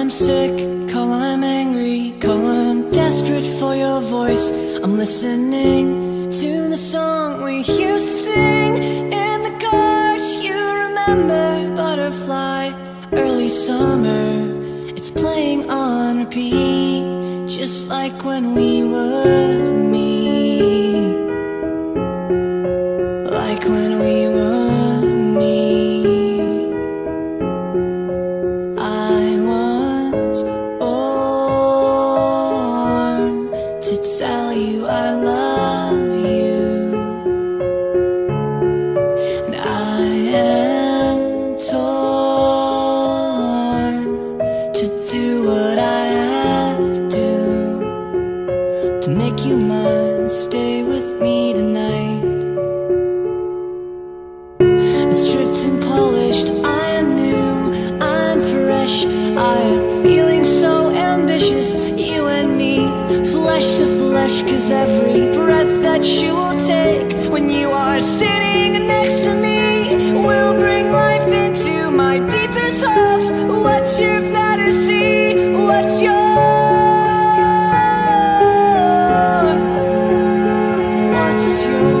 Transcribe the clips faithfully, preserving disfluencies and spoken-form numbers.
I'm sick, call I'm angry, call I'm desperate for your voice. I'm listening to the song we used to sing in the garage. You remember Butterfly, early summer. It's playing on repeat, just like when we were me. Like when we were me. I was born to tell you I love you, and I am torn to do what I have to to make you mine. Stay with me tonight. Stripped and polished, I am new, I'm fresh. I am feeling so ambitious, you and me, flesh to flesh. Cause every breath that you will take when you are sitting next to me will bring life into my deepest hopes. What's your fantasy? What's your What's your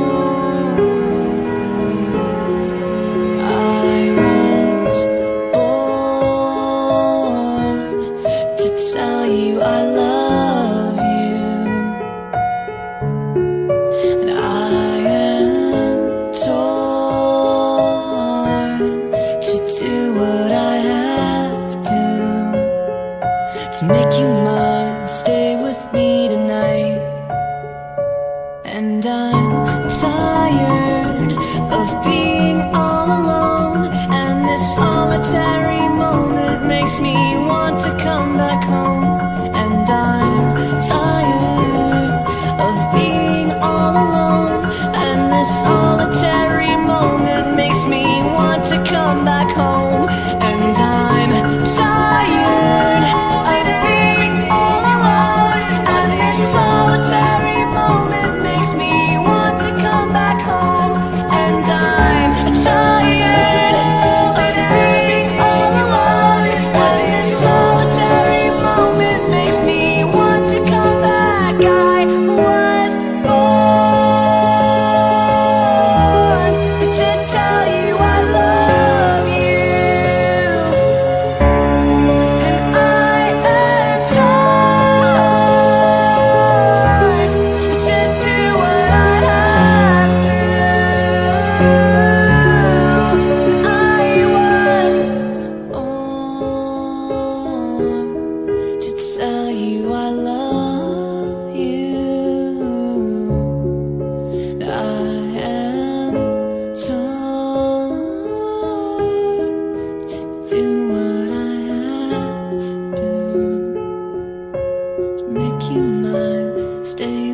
tell you I love you, and I am torn to do what I have to to make you mine. Stay with me tonight. And I'm tired of being all alone, and this solitary moment makes me want to come back home. And I'm tired of being all alone, and this solitary moment makes me want to come back home. And I'm tired of being all alone, and this solitary moment makes me want to come back home. And I'm tired of being all alone, and this solitary moment makes me want to come back. I was born to tell you I love you, and I am torn to do what I have to. I was born to tell you I love you, and I am torn to do what I have to to make you mine. Stay